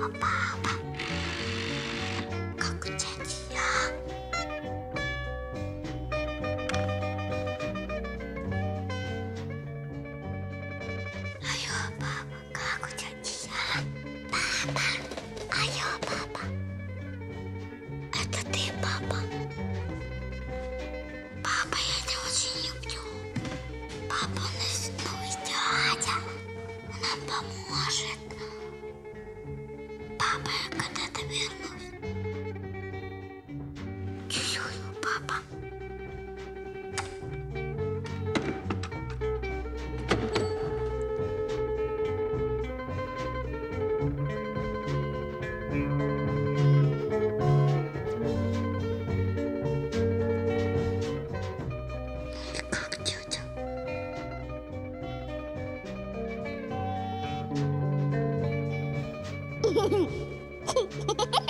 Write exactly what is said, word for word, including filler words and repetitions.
Apa-apa. Aku janji ya. Ayo Papa, aku janji ya. Papa, ayo Papa. Itu dia Papa. Papa я очень люблю. Папа нас новый дядя. Он нам поможет. Папа, я когда-то вернусь. Чую, папа. Как тетя? Hehehe